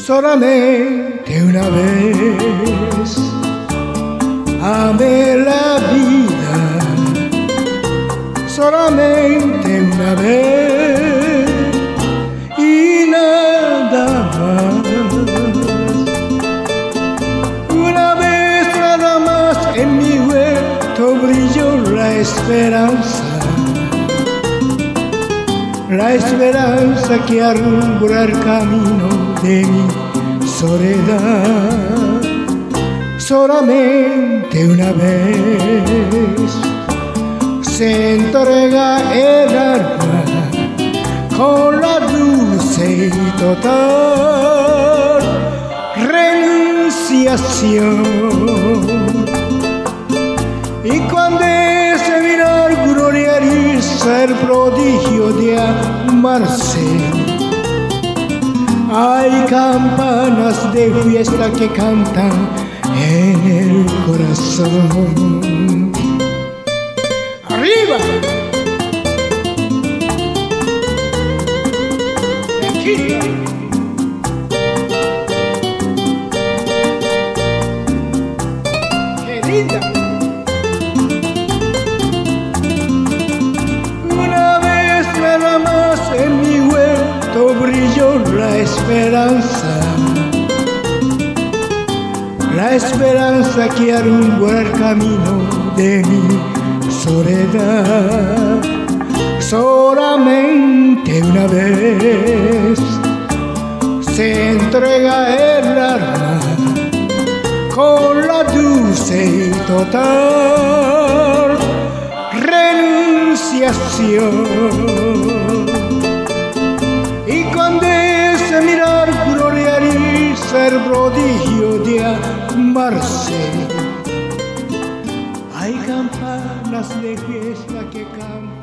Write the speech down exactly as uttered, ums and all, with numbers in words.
Solamente una vez amé la vida, solamente una vez y nada más. Una vez nada más en mi huerto brilló la esperanza, la esperanza que alumbra el camino de mi soledad. Solamente una vez se entrega el alma con la dulce y total renunciación. Y cuando ese mirar gloriariza el prodigio de amarse, hay campanas de fiesta que cantan en el corazón. ¡Arriba! Aquí. ¡Qué linda! Una vez nada más en mi huerto brilló la esperanza, la esperanza que alumbra el camino de mi soledad. Solamente una vez se entrega el alma con la dulce y total renunciación. Y cuando ese mirar gloriariza el prodigio de amarse, hay campanas de fiesta que cantan